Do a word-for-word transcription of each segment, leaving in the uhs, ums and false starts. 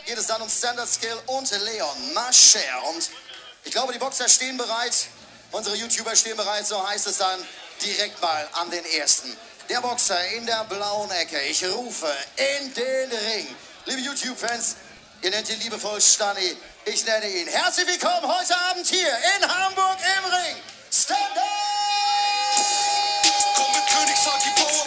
geht es dann um Standard Skill und Leon Mascher. Und ich glaube, die Boxer stehen bereit, unsere YouTuber stehen bereit, so heißt es dann direkt mal an den ersten. Der Boxer in der blauen Ecke, ich rufe in den Ring. Liebe YouTube-Fans, ihr nennt ihn liebevoll Stani, ich nenne ihn. Herzlich willkommen heute Abend hier in Hamburg im Ring. Stand up! Komm mit Königshaar, die Power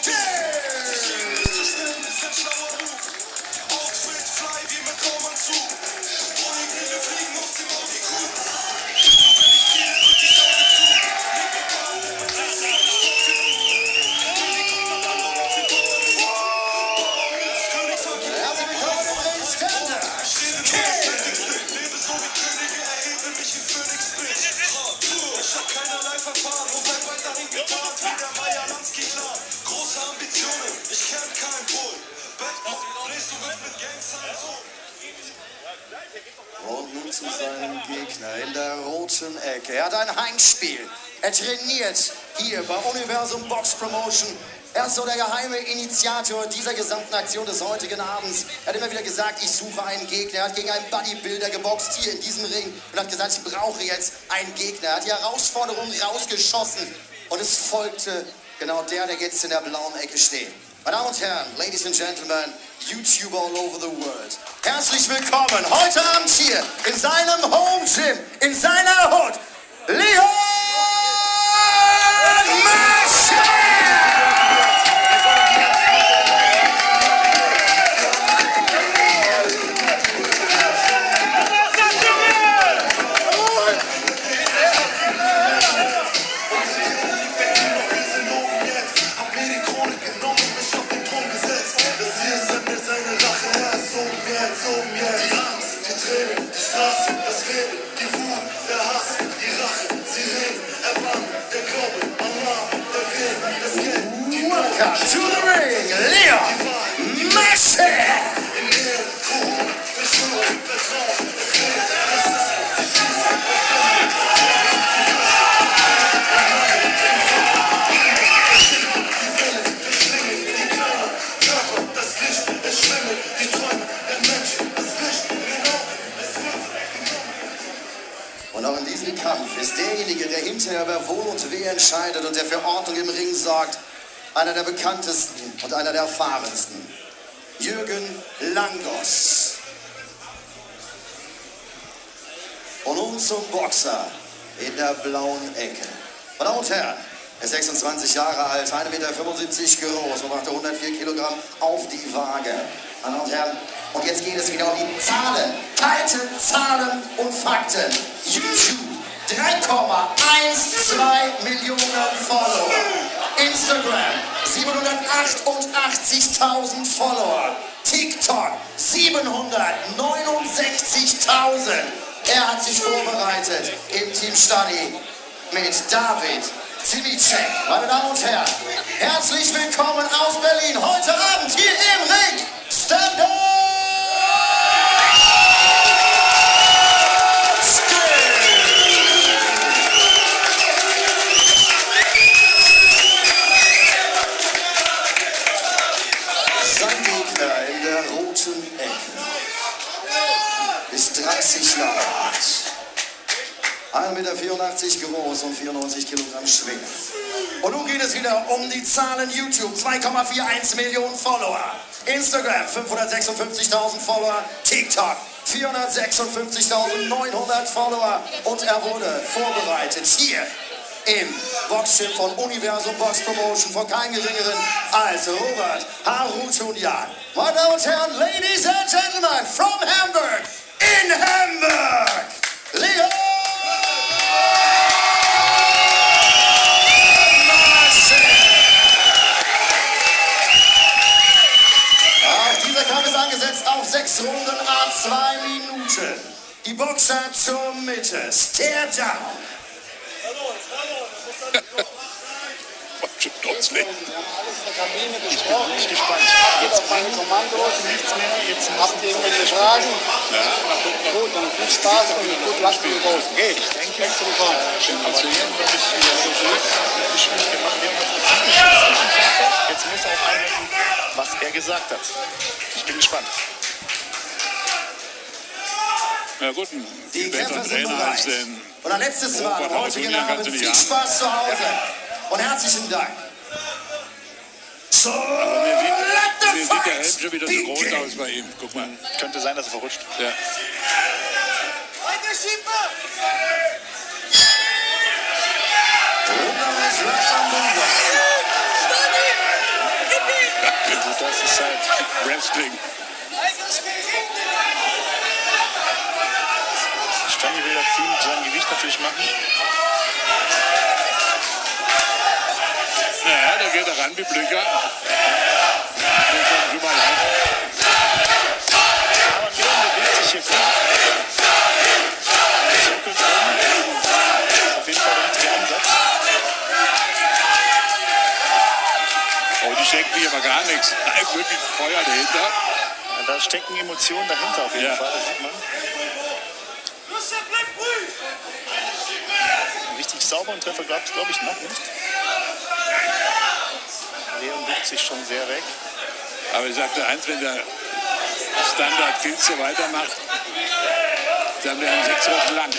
Und nun zu seinem Gegner in der roten Ecke. Er hat ein Heimspiel. Er trainiert hier bei Universum Box Promotion. Er ist so der geheime Initiator dieser gesamten Aktion des heutigen Abends. Er hat immer wieder gesagt, ich suche einen Gegner. Er hat gegen einen Bodybuilder geboxt hier in diesem Ring und hat gesagt, ich brauche jetzt einen Gegner. Er hat die Herausforderung rausgeschossen und es folgte genau der, der jetzt in der blauen Ecke steht. Meine Damen und Herren, Ladies and Gentlemen, YouTuber all over the world. Herzlich willkommen heute Abend hier in seinem Home Gym, in seiner Hut, Leon Mascher! Welcome to the ring, Leon Mascher! Und auch in diesem Kampf ist derjenige, der hinterher über Wohl und Wehe entscheidet und der für Ordnung im Ring sorgt, einer der bekanntesten und einer der erfahrensten. Jürgen Langos. Und nun zum Boxer in der blauen Ecke. Meine Damen und Herren, er ist sechsundzwanzig Jahre alt, ein Meter fünfundsiebzig groß und machte hundertvier Kilogramm auf die Waage. Meine Damen und Herren, und jetzt geht es wieder um die Zahlen. Kalte Zahlen und Fakten. YouTube, drei Komma zwölf Millionen Follower. Instagram, siebenhundertachtundachtzigtausend Follower. TikTok, siebenhundertneunundsechzigtausend. Er hat sich vorbereitet im Team Stani mit David Zimicek. Meine Damen und Herren, herzlich willkommen aus Berlin. Heute Abend hier im Ring. Stand up! Sein Gegner in der roten Ecke ist dreißig Jahre alt. ein Meter vierundachtzig groß und vierundneunzig Kilogramm schwer. Und nun geht es wieder um die Zahlen YouTube. zwei Komma einundvierzig Millionen Follower. Instagram fünfhundertsechsundfünfzigtausend Follower. TikTok vierhundertsechsundfünfzigtausendneunhundert Follower. Und er wurde vorbereitet hier im Boxgym von Universum Box Promotion von keinem geringeren als Robert Harutunian. Meine Damen und Herren, Ladies and Gentlemen, from Hamburg, in Hamburg, Leon Mascher. Auch dieser Kampf ist angesetzt auf sechs Runden à zwei Minuten. Die Boxer zur Mitte, Stare down. Hallo, hallo, das muss dann nicht Wir haben alles in der Kabine besprochen. Ich bin gespannt. Geht auf meine Kommandos. Nichts mehr. Jetzt Habt ihr irgendwelche Fragen? Ja. Gut, dann viel Spaß und gut Luck für die Boys. Geht. Ich denke, zu sehen, was ich hier wirklich gemacht habe. Jetzt muss er auch einhalten, was er gesagt hat. Ich bin gespannt. Ja gut, ein Die besserer Kämpfer sind Trainer als bereit. den. Und ein letztes Mal, Robert heutige Hausunian Namen, kannst du nicht viel haben. Spaß zu Hause. Und herzlichen Dank. So, Aber mir sieht, let the mir sieht der fight Helm schon wieder zu groß begin. aus bei ihm. Guck mal. Könnte sein, dass er verrutscht. Ja. Also das ist halt Wrestling. Stani will das viel mit seinem Gewicht natürlich machen. Naja, da geht er ran wie Blücher. Den kommt schon mal rein. Aber Leon bewegt sich hier gut. Zirkelt um. Auf jeden Fall der richtige Ansatz. Oh, die schenken mir aber gar nichts. Da ist wirklich Feuer dahinter. Ja, da stecken Emotionen dahinter auf jeden Ja. Fall, das sieht man. Richtig sauberen Treffer gab es, glaube ich, noch nicht. Leon bückt sich schon sehr weg. Aber ich sagte eins, wenn der Standard Kills so weitermacht, dann werden sechs Wochen lang.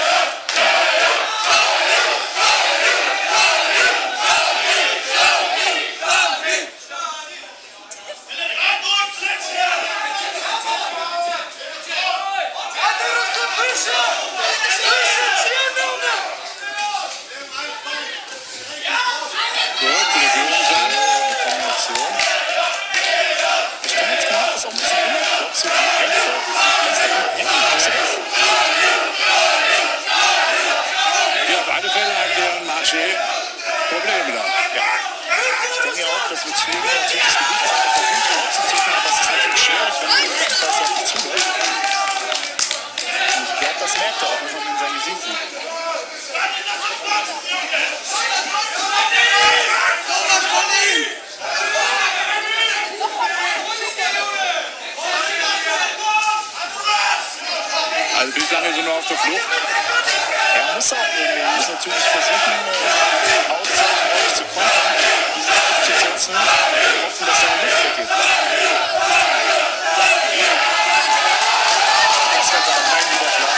So, wieder Führungssaal. Kombination. Der Standards gemacht ist auch ein bisschen unerklärlich. So die Echte. Das ist der Ecken. Ja, auf alle Fälle hat der Marché Probleme da. Ich denke auch, das wird schwierig, natürlich das Gewicht seiner Versuche aufzuziehen, aber es ist natürlich schwierig, wenn man den ganzen Tag nicht zuhört. Und ich glaube, das merkt er auch, wenn man in sein Gesicht sieht. Also bislang ist er nur auf der Flucht. Er muss auch irgendwie, er muss natürlich versuchen, äh, auszuweichen, ordentlich zu kontern, diese auszusetzen, hoffen, dass seine Luft weggeht. Das wird aber kein Widerschlag.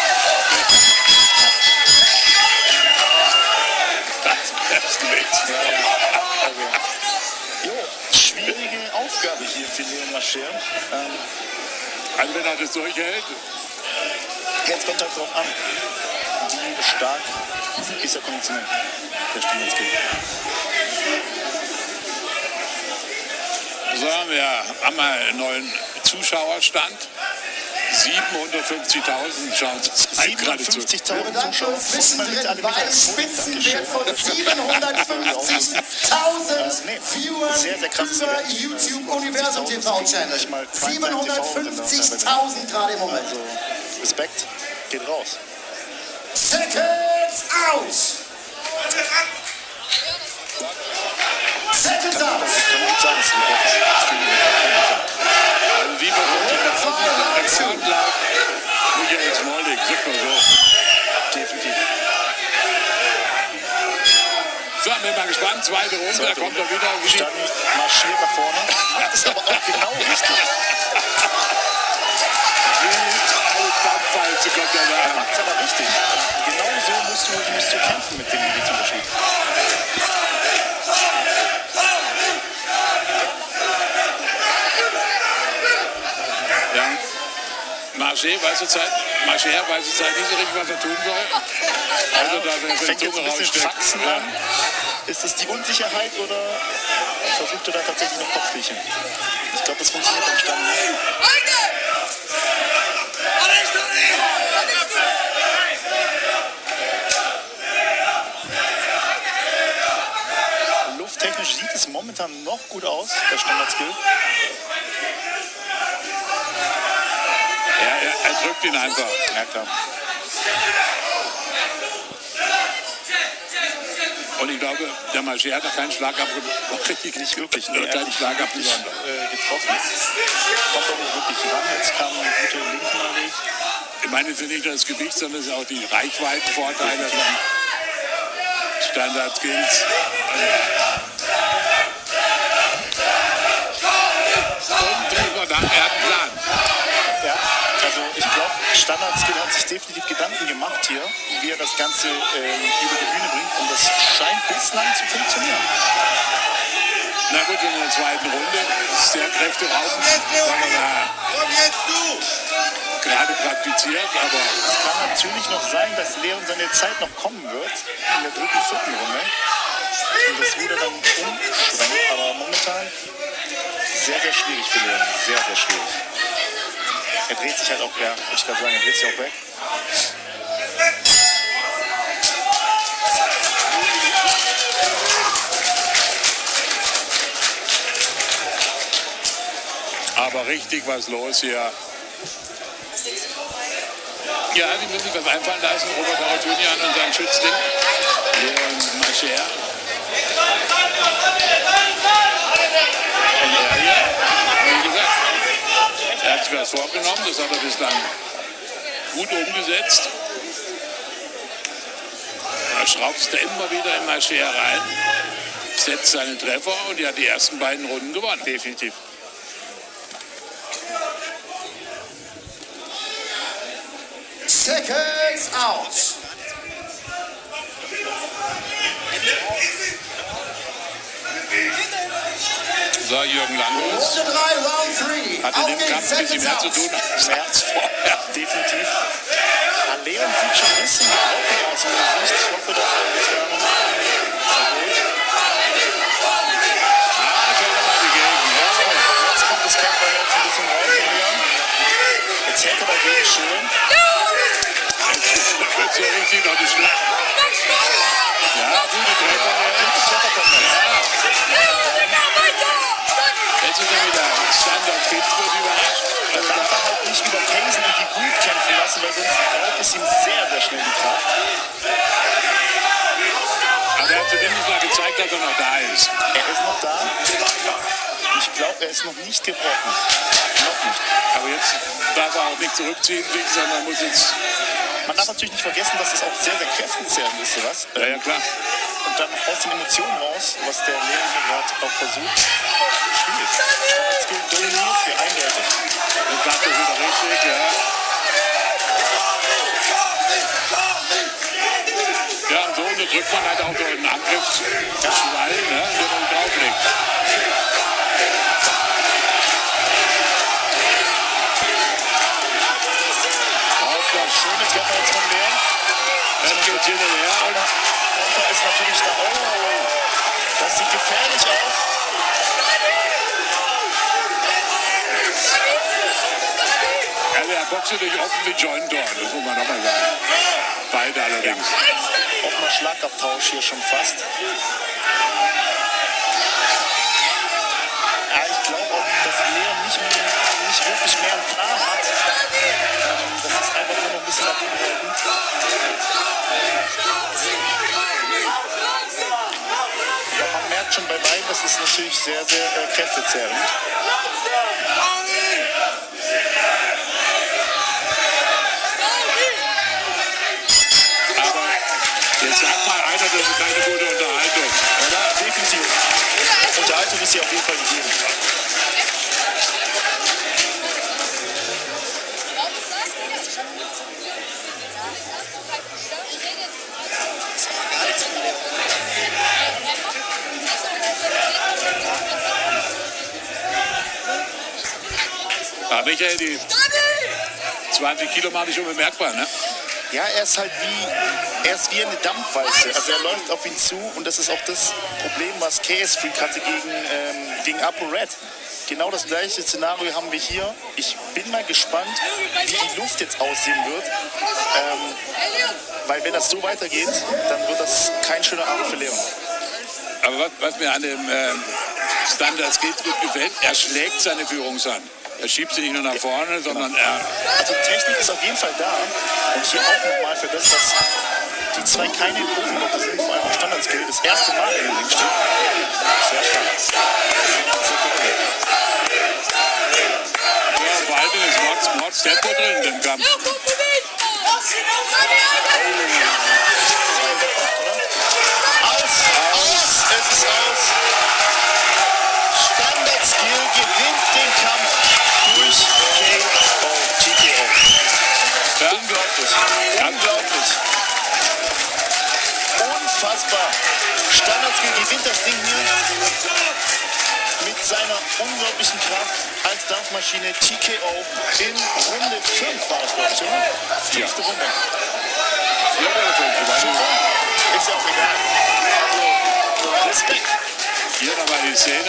Das ist nichts. Ja, ja. Also, jo, schwierige Aufgabe hier für Leon Mascher. Ähm, Also wenn er das durchhält, jetzt kommt halt drauf an, wie stark ist er konditionell, der Standardskill. so haben wir haben wir einen neuen Zuschauerstand. siebenhundertfünfzigtausend schauen zurzeit gerade zu. Wir siebenundfünfzigtausend bedanken Zuschauer. uns zwischendrin bei einem Spitzenwert von siebenhundertfünfzigtausend Viewern Sehr, sehr krasses über Event. YouTube Universum T V-Channel. siebenhundertfünfzigtausend gerade im Moment. Also Respekt, geht raus. Seconds out! Seconds out! Kann gut sein, dass es ein Rekord ist. Das kann ich Also siebenundfünfzigtausend Rekordlaut. Michael Smolik, sag mal so. nicht. Definitiv. So, bin mal gespannt. Zweite Runde, da kommt er wieder. Wie die- Stani marschiert nach vorne, macht es aber auch genau richtig. Alle Dampfwalze kommt er Er da. macht es aber richtig. Genau so musst du, musst du kämpfen mit dem Gewichtsunterschied. Ja. Marché weiß zurzeit, Marché weiß zurzeit nicht so richtig, was er tun soll. Also da wenn er Fängt seine jetzt ein Zunge bisschen raussteckt. Faxen Ja. an. Ist es die Unsicherheit oder versucht er da tatsächlich noch Kopfspielchen? Ich glaube, das funktioniert am Stand nicht. Lufttechnisch sieht es momentan noch gut aus, der Standard-Skill. Ja, er, er drückt ihn einfach. Ja, klar. Und ich glaube, der Marché hat noch keinen Schlag abgebrückt. Nicht wirklich. Oder Nee, er keinen hat nicht Schlag wirklich abgesondert. äh, getroffen. Kommt auch nicht wirklich ran. Jetzt kam eine gute linken Allee. Ich meine, es ist nicht nur das Gewicht, sondern es ist auch die Reichweitenvorteile von Standard-Skills. Und drüber dann, er hat einen Plan. Ja, also ich glaube, Standard-Skill hat sich definitiv Gedanken gemacht hier, wie er das Ganze ähm, über die Bühne bringt. Und das scheint bislang zu funktionieren. Na gut, in der zweiten Runde ist sehr kräfteraubend, weil er gerade praktiziert, aber Es kann natürlich noch sein, dass Leon seine Zeit noch kommen wird in der dritten, vierten Runde. Und das wieder dann umschwenkt, aber momentan sehr, sehr schwierig für Leon. Sehr, sehr schwierig. Er dreht sich halt auch, ja, würde ich gerade sagen, er dreht sich auch weg. aber richtig was los hier. Ja, die müssen sich was einfallen lassen. Robert Arutunian und sein Schützling. Leon Mascher. Und er hier, wie gesagt, er hat sich was vorgenommen, das hat er bislang gut umgesetzt. Er schraubt immer wieder in Mascher rein, setzt seine Treffer und er hat die ersten beiden Runden gewonnen. Definitiv. Seconds out. So, Jürgen Langhus Runde drei, Round drei. hat in Auf dem geht's, Kampf ein bisschen Seconds mehr zu out. tun als März vorher. Definitiv. Ja, Leon sieht schon ein bisschen gebrochen aus meiner Sicht. Ich hoffe, dass er sich da nochmal erholt. Ah, schon mal die Gegend. Ja. Jetzt kommt das Kämpferherz ein bisschen raus von Leon. Jetzt hält er dagegen schön. Da wird so richtig noch die Schlacht. Ja, gute Treffer. Gutes Treffer kommt jetzt. Jetzt ist er wieder Standard fit, wird überrascht. Er darf er halt nicht über Kaysen und die Wut kämpfen lassen, weil sonst raubt es ihm sehr, sehr schnell die Kraft. Aber er hat zumindest mal gezeigt, dass er noch da ist. Er ist noch da. Ich glaube, er ist noch nicht gebrochen. Noch nicht. Aber jetzt darf er auch nicht zurückziehen, sondern muss jetzt. Man darf natürlich nicht vergessen, dass das auch sehr, sehr kräftezehrend ist, oder was? Ja, ja, klar. Und dann aus den Emotionen raus, was der Leon hier gerade auch versucht. Schwierig. Standard-Skill dominiert hier eindeutig. Und macht das wieder richtig, ja. Ja, und so unterdrückt man halt auch so einen Angriffsschwall, ne, der man drauflegt. Auch der schöne Treffer jetzt von Leon. Dann geht's hinterher und Konter ist natürlich da. Oh, das sieht gefährlich aus. also er boxt natürlich offen wie John Dorn, das muss man nochmal sagen. Beide allerdings. Offener Schlagabtausch hier schon fast. Ja, ich glaube auch, dass Leon nicht, mehr, nicht wirklich mehr einen Plan hat. Ähm, Das ist einfach nur noch ein bisschen nach oben halten. Aber man merkt schon bei beiden, das ist natürlich sehr, sehr äh, kräftezehrend. Aber jetzt sagt mal einer, das ist keine gute Unterhaltung. Oder? Definitiv. Unterhaltung ist hier auf jeden Fall gegeben. Aber Michael, die zwanzig Kilo machen dich schon bemerkbar, ne? Ja, er ist halt wie, er ist wie eine Dampfwalze. Also er läuft auf ihn zu und das ist auch das Problem, was K S Freak hatte gegen, ähm, gegen Apo Red. Genau das gleiche Szenario haben wir hier. Ich bin mal gespannt, wie die Luft jetzt aussehen wird. Ähm, weil wenn das so weitergeht, dann wird das kein schöner Abend für Leon. Aber was, was mir an dem ähm, Standard Skills gut gefällt, er schlägt seine Führungshand. Er schiebt sie nicht nur nach vorne, sondern er. Also Technik ist auf jeden Fall da. Und hier auch nochmal für das, dass die zwei keine Profiboxer sind, vor allem auch Standard-Skill, das erste Mal in den Ring steht. Sehr stark. Ja, vor allem ist Mords, Mords Tempo drin in dem Kampf. Aus, aus, es ist aus. Standard-Skill gewinnt den Kampf durch K O, T K O. Ja. Unglaublich. Unglaublich. Unfassbar. Standardskill gewinnt das Ding hier mit seiner unglaublichen Kraft als Dampfmaschine. T K O in Runde fünf war es, glaube ich, oder? Fünfte Ja. Runde. Ja, ja, Ist ja auch egal. Also, Respekt. hier nochmal die Szene.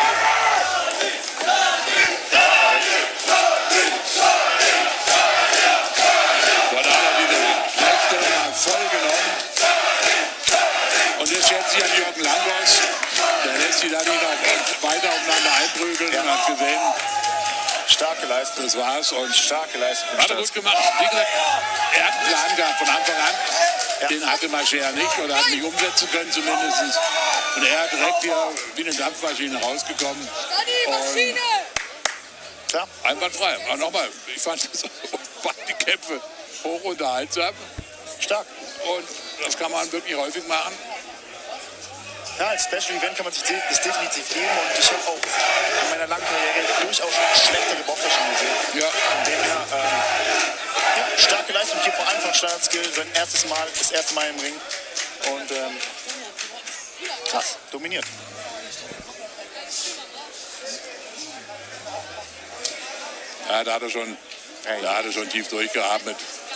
Dort hat er diese Rechte mal voll genommen. Und jetzt schätzt sich an Jürgen Langos. Der lässt sie da nicht noch weiter aufeinander einprügeln und hat gesehen, Starke Leistung. das war's. Und Starke Leistung. hat er gut gemacht. Wie gesagt, er hat einen Plan gehabt von Anfang an. Den hatte Mascher nicht oder hat nicht umsetzen können zumindest. Und er hat direkt wieder wie eine Dampfmaschine rausgekommen. Maschine! Klar. Einwandfrei. Aber nochmal, ich fand das die Kämpfe hoch unterhaltsam. Stark. Und das kann man wirklich häufig machen. Ja, als Special Event kann man sich de- das definitiv geben und ich habe auch in meiner langen Karriere durchaus schlechtere Boxer gesehen. Ja. Von dem her, ähm, ja, starke Leistung hier vor allem von Standardskill, sein erstes Mal, das erste Mal im Ring und ähm, krass, dominiert. Ja, da hat er schon, da hat er schon tief durchgeatmet.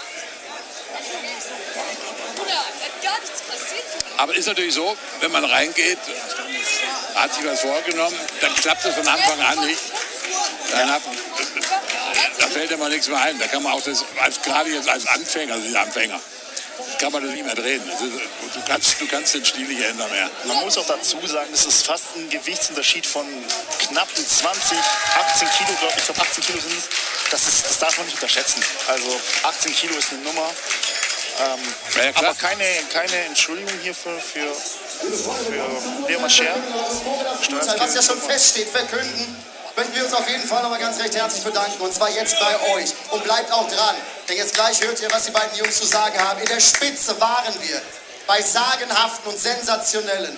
Bruder, hat gar nichts passiert. Aber ist natürlich so, wenn man reingeht, hat sich was vorgenommen, dann klappt es von Anfang an nicht. Dann hat, da fällt immer nichts mehr ein. Da kann man auch das, als, gerade jetzt als Anfänger, also Anfänger, kann man das nicht mehr drehen. Das ist, du, kannst, du kannst den Stil nicht ändern mehr. Man muss auch dazu sagen, es ist fast ein Gewichtsunterschied von knappen zwanzig, achtzehn Kilo, glaube ich. Ich glaube achtzehn Kilo sind es. Das, ist, das darf man nicht unterschätzen. Also achtzehn Kilo ist eine Nummer. Ähm, Ja, ja, klar. aber keine, keine Entschuldigung hierfür für, für Leo Mascher. Was ja schon feststeht, verkünden, möchten wir uns auf jeden Fall nochmal ganz recht herzlich bedanken. Und zwar jetzt bei euch. Und bleibt auch dran. Denn jetzt gleich hört ihr, was die beiden Jungs zu sagen haben. In der Spitze waren wir bei sagenhaften und sensationellen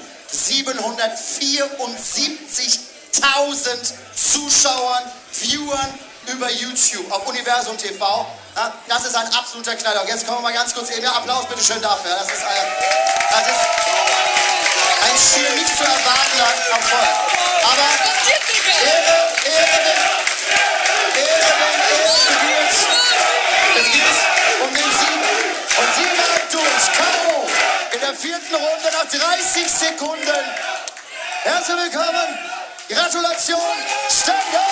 siebenhundertvierundsiebzigtausend Zuschauern, Viewern über YouTube auf Universum T V. Ja, das ist ein absoluter Knaller. Und jetzt kommen wir mal ganz kurz eben. Ja, Applaus bitte schön dafür. Das ist, äh, das ist ein schier nicht zu erwartender Erfolg. Aber Ehre, Ehre, Ehre, Ehre gebührt. Es geht um den Sieg. Und Sieg war durch. K O in der vierten Runde nach dreißig Sekunden. Herzlich willkommen. Gratulation. Standard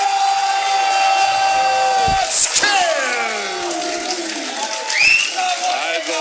Skill. Also,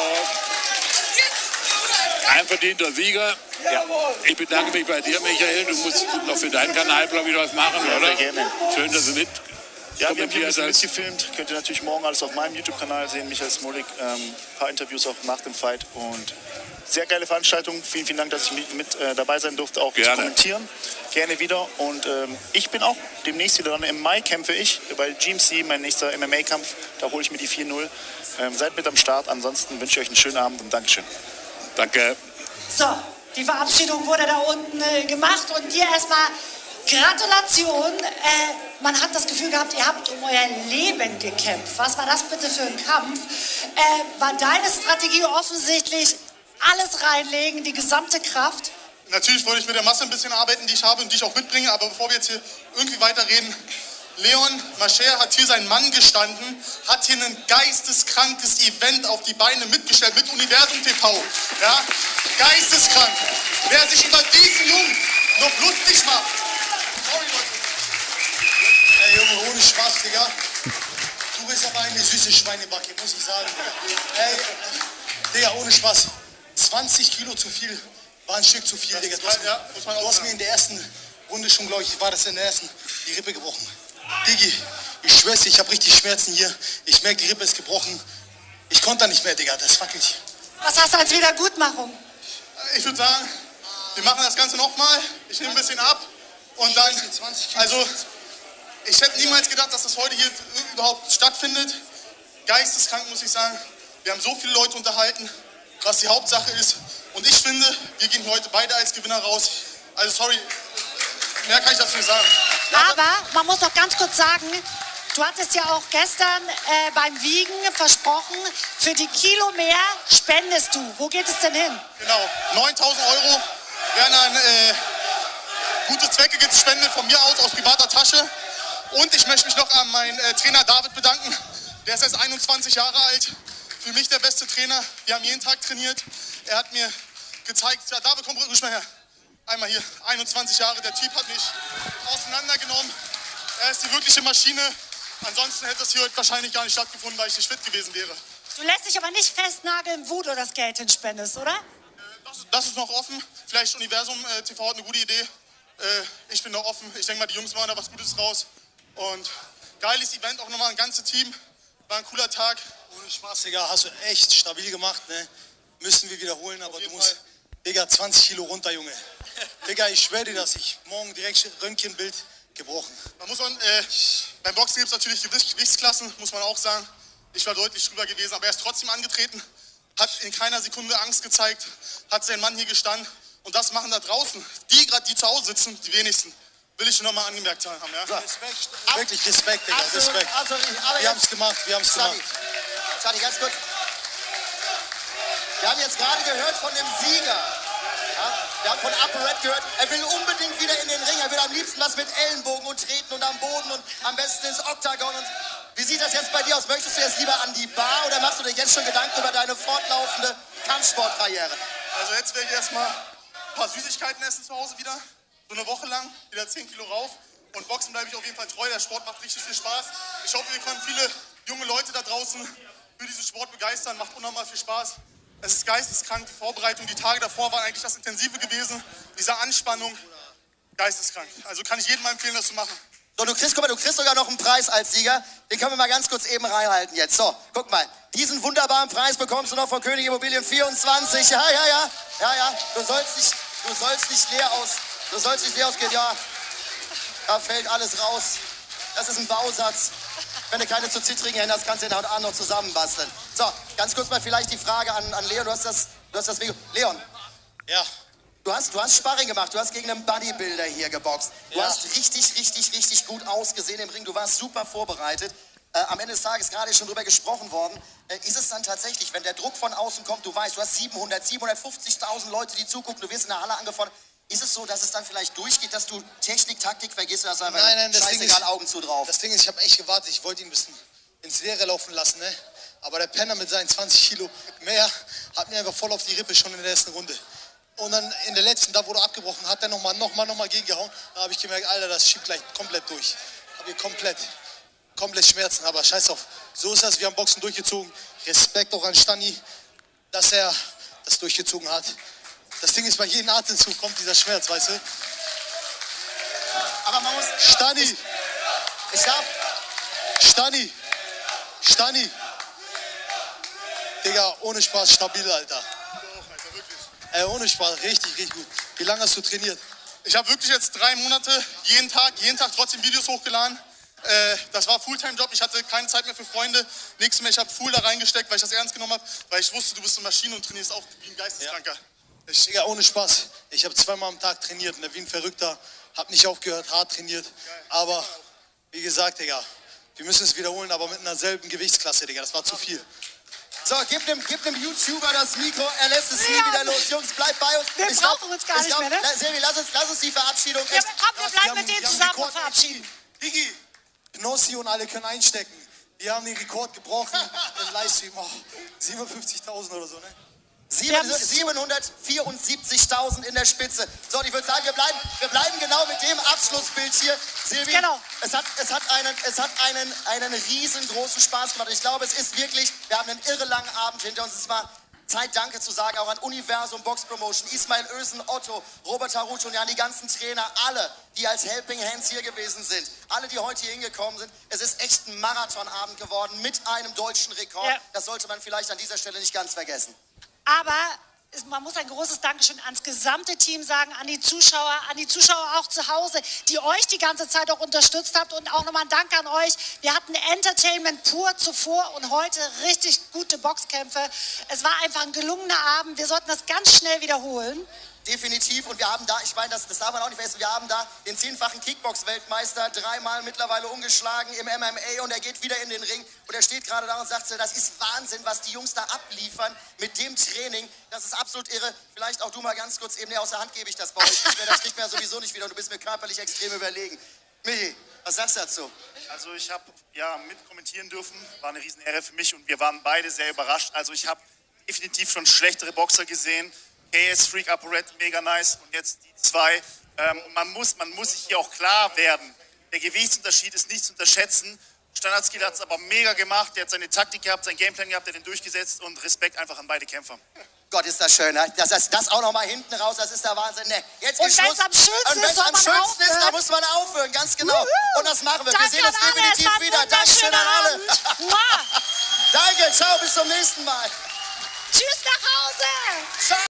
ein verdienter Sieger. Ja. Ich bedanke mich bei dir, Michael. Du musst noch für deinen Kanal, glaube ich, was machen, Ja, oder? sehr gerne. Schön, dass du mit Ja, wir haben hier ein kommentiert bisschen hast. mitgefilmt. Könnt ihr natürlich morgen alles auf meinem YouTube-Kanal sehen. Michael Smolik, ähm, ein paar Interviews auch nach dem Fight. Und sehr geile Veranstaltung. Vielen, vielen Dank, dass ich mit, mit äh, dabei sein durfte, auch Gerne. zu kommentieren. Gerne wieder. Und ähm, ich bin auch demnächst wieder dran. Im Mai kämpfe ich bei G M C, mein nächster M M A-Kampf. Da hole ich mir die vier null. Ähm, seid mit am Start. Ansonsten wünsche ich euch einen schönen Abend und Dankeschön. Danke. So, die Verabschiedung wurde da unten äh, gemacht und dir erstmal Gratulation. Äh, man hat das Gefühl gehabt, ihr habt um euer Leben gekämpft. Was war das bitte für ein Kampf? Äh, war deine Strategie offensichtlich alles reinlegen, die gesamte Kraft? Natürlich wollte ich mit der Masse ein bisschen arbeiten, die ich habe und die ich auch mitbringe, aber bevor wir jetzt hier irgendwie weiterreden, Leon Mascher hat hier seinen Mann gestanden, hat hier ein geisteskrankes Event auf die Beine mitgestellt mit Universum T V. Ja? Geisteskrank. Wer sich über diesen Jungen noch lustig macht. Sorry, Leute. Ey, Junge, ohne Spaß, Digga. Du bist aber eine süße Schweinebacke, muss ich sagen. Ey, Digga, ohne Spaß. zwanzig Kilo zu viel, war ein Stück zu viel, Digga. Du hast, ja, muss man auch du hast sagen. mir in der ersten Runde schon, glaube ich, war das in der ersten, die Rippe gebrochen. Diggi, ich schwör's dir, ich habe richtig Schmerzen hier. Ich merke, die Rippe ist gebrochen. Ich konnte da nicht mehr, Digga, das wackelt. Was hast du als Wiedergutmachung? Ich würde sagen, wir machen das Ganze nochmal. Ich nehme ein bisschen ab und dann, also, ich hätte niemals gedacht, dass das heute hier überhaupt stattfindet. Geisteskrank, muss ich sagen. Wir haben so viele Leute unterhalten, was die Hauptsache ist. Und ich finde, wir gehen heute beide als Gewinner raus. Also, sorry, mehr kann ich dazu nicht sagen. Aber man muss doch ganz kurz sagen, du hattest ja auch gestern äh, beim Wiegen versprochen, für die Kilo mehr spendest du. Wo geht es denn hin? Genau, neuntausend Euro werden an äh, gute Zwecke gespendet von mir aus, aus privater Tasche. Und ich möchte mich noch an meinen äh, Trainer David bedanken. Der ist erst einundzwanzig Jahre alt. Für mich der beste Trainer. Wir haben jeden Tag trainiert. Er hat mir gezeigt, ja, David, komm ruhig mal her. Einmal hier, einundzwanzig Jahre. Der Typ hat mich auseinandergenommen. Er ist die wirkliche Maschine. Ansonsten hätte das hier heute wahrscheinlich gar nicht stattgefunden, weil ich nicht fit gewesen wäre. Du lässt dich aber nicht festnageln, wo du das Geld hinspendest, oder? Das, das ist noch offen. Vielleicht Universum äh, T V hat eine gute Idee. Äh, ich bin noch offen. Ich denke mal, die Jungs machen da was Gutes raus. Und geiles Event, auch nochmal ein ganzes Team. War ein cooler Tag. Ohne Spaß, Digga, hast du echt stabil gemacht, ne? Müssen wir wiederholen, aber du musst, Fall. Digga, zwanzig Kilo runter, Junge. Digga, ich schwöre dir das, ich morgen direkt Röntgenbild gebrochen. Man muss man, äh, beim Boxen gibt es natürlich Gewichtsklassen, muss man auch sagen. Ich war deutlich drüber gewesen, aber er ist trotzdem angetreten, hat in keiner Sekunde Angst gezeigt, hat seinen Mann hier gestanden. Und das machen da draußen, die gerade, die zu Hause sitzen, die wenigsten. Will ich schon nochmal angemerkt haben, ja? So. Respekt, wirklich Respekt, Digga, Absolut, Respekt. absolut. Aber wir haben es gemacht, wir haben es gemacht. Schadi, ganz kurz. Wir haben jetzt gerade gehört von dem Sieger. Ja? Wir haben von Upper Red gehört, er will unbedingt wieder in den Ring. Er will am liebsten was mit Ellenbogen und Treten und am Boden und am besten ins Oktagon. Und wie sieht das jetzt bei dir aus? Möchtest du jetzt lieber an die Bar oder machst du dir jetzt schon Gedanken über deine fortlaufende Kampfsportkarriere? Also jetzt werde ich erstmal ein paar Süßigkeiten essen zu Hause wieder. So eine Woche lang, wieder zehn Kilo rauf. Und Boxen bleibe ich auf jeden Fall treu. Der Sport macht richtig viel Spaß. Ich hoffe, wir können viele junge Leute da draußen für diesen Sport begeistern. Macht unnormal viel Spaß. Es ist geisteskrank. Die Vorbereitung, die Tage davor waren eigentlich das Intensive gewesen. Diese Anspannung, geisteskrank. Also kann ich jedem mal empfehlen, das zu machen. So, du kriegst, guck mal, du kriegst sogar noch einen Preis als Sieger. Den können wir mal ganz kurz eben reinhalten jetzt. So, guck mal. Diesen wunderbaren Preis bekommst du noch von König Immobilien vierundzwanzig. Ja, ja, ja. Ja, ja. Du sollst nicht, du sollst nicht leer aus... Du sollst nicht leer ausgehen, ja. Da fällt alles raus. Das ist ein Bausatz. Wenn du keine zu zittrigen Hände hast, kannst du den heute Abend noch zusammenbasteln. So, ganz kurz mal vielleicht die Frage an, an Leon. Du hast das, du hast das Video. Leon. Ja. Du hast, du hast Sparring gemacht. Du hast gegen einen Bodybuilder hier geboxt. Du ja. hast richtig, richtig, richtig gut ausgesehen im Ring. Du warst super vorbereitet. Äh, am Ende des Tages gerade schon drüber gesprochen worden. Äh, ist es dann tatsächlich, wenn der Druck von außen kommt, du weißt, du hast siebenhundert, siebenhundertfünfzigtausend Leute, die zugucken, du wirst in der Halle angefordert. Ist es so, dass es dann vielleicht durchgeht, dass du Technik, Taktik vergisst oder einfach nein, nein, das scheißegal, Ding ist, Augen zu drauf? Das Ding ist, ich habe echt gewartet, ich wollte ihn ein bisschen ins Leere laufen lassen, ne? Aber der Penner mit seinen zwanzig Kilo mehr hat mir einfach voll auf die Rippe schon in der ersten Runde. Und dann in der letzten, da wurde abgebrochen, hat er nochmal, nochmal, nochmal gegengehauen. Da habe ich gemerkt, Alter, das schiebt gleich komplett durch. Habe hier komplett, komplett Schmerzen, aber scheiß auf. So ist das, wir haben Boxen durchgezogen. Respekt auch an Stani, dass er das durchgezogen hat. Das Ding ist, bei jedem Atemzug kommt dieser Schmerz, weißt du? Aber man muss... Stani! Ich, ich darf... Stani! Stani! Digga, ohne Spaß, stabil, Alter. Ey, ohne Spaß, richtig, richtig gut. Wie lange hast du trainiert? Ich habe wirklich jetzt drei Monate, jeden Tag, jeden Tag trotzdem Videos hochgeladen. Äh, das war Fulltime-Job, ich hatte keine Zeit mehr für Freunde, nichts mehr. Ich habe full da reingesteckt, weil ich das ernst genommen habe, weil ich wusste, du bist eine Maschine und trainierst auch wie ein Geisteskranker. Ja. Ich, Digga, ohne Spaß. Ich habe zweimal am Tag trainiert, ne, wie ein Verrückter. Hab nicht aufgehört, hart trainiert. Geil. Aber, wie gesagt, Digga, wir müssen es wiederholen, aber mit einer selben Gewichtsklasse, Digga. Das war zu viel. So, gib dem, gib dem YouTuber das Mikro, er lässt es nie Ja. wieder los. Jungs, bleibt bei uns. Wir Ich brauchen glaub, uns gar ich nicht glaub, mehr, ne? La- Silvi, lass uns, lass uns die Verabschiedung... Ja, komm, wir Wir bleiben haben- mit denen wir haben zusammen Rekord und verabschieden. Digi, Knossi und alle können einstecken. Wir haben den Rekord gebrochen im Livestream. Oh, siebenundfünfzigtausend oder so, ne? siebenhundertvierundsiebzigtausend in der Spitze. So, und ich würde sagen, wir bleiben, wir bleiben genau mit dem Abschlussbild hier. Silvi, Genau. es hat, es hat, einen, es hat einen, einen riesengroßen Spaß gemacht. Ich glaube, es ist wirklich, wir haben einen irre langen Abend hinter uns. Es war Zeit, Danke zu sagen, auch an Universum Box Promotion, Ismail Ösen, Otto, Robert Haruc und ja, an die ganzen Trainer, alle, die als Helping Hands hier gewesen sind, alle, die heute hier hingekommen sind. Es ist echt ein Marathonabend geworden mit einem deutschen Rekord. Ja. Das sollte man vielleicht an dieser Stelle nicht ganz vergessen. Aber es- man muss ein großes Dankeschön ans gesamte Team sagen, an die Zuschauer, an die Zuschauer auch zu Hause, die euch die ganze Zeit auch unterstützt habt. Und auch nochmal ein Dank an euch. Wir hatten Entertainment pur zuvor und heute richtig gute Boxkämpfe. Es war einfach ein gelungener Abend. Wir sollten das ganz schnell wiederholen. definitiv. Und wir haben da, ich meine, das, das darf man auch nicht vergessen, wir haben da den zehnfachen Kickbox-Weltmeister, dreimal mittlerweile umgeschlagen im M M A und er geht wieder in den Ring. Und er steht gerade da und sagt so, das ist Wahnsinn, was die Jungs da abliefern mit dem Training. Das ist absolut irre. Vielleicht auch du mal ganz kurz eben, nee, aus der Hand gebe ich das bei euch nicht mehr. Das kriegt man ja sowieso nicht wieder und du bist mir körperlich extrem überlegen. Michi, was sagst du dazu? Also ich habe ja mitkommentieren dürfen, war eine Riesenehre für mich und wir waren beide sehr überrascht. Also ich habe definitiv schon schlechtere Boxer gesehen. K S Freak, ApoRed, mega nice und jetzt die zwei. Ähm, man, muss, man muss sich hier auch klar werden, der Gewichtsunterschied ist nicht zu unterschätzen. Standardskill hat es aber mega gemacht, der hat seine Taktik gehabt, sein Gameplan gehabt, der hat den durchgesetzt und Respekt einfach an beide Kämpfer. Gott, ist das schön, ne? Das, das, das auch noch mal hinten raus, das ist der Wahnsinn. Ne, jetzt Und ist wenn's Schluss. am schönsten Und wenn's ist, soll am man schönsten ist, aufhören. da muss man aufhören, ganz genau. Wuhu. Und das machen wir. Danke wir sehen uns an alle, es definitiv war ein wieder. Dankeschön an alle. wunderschöner Abend. Mua. Danke, ciao, bis zum nächsten Mal. Tschüss nach Hause. Ciao.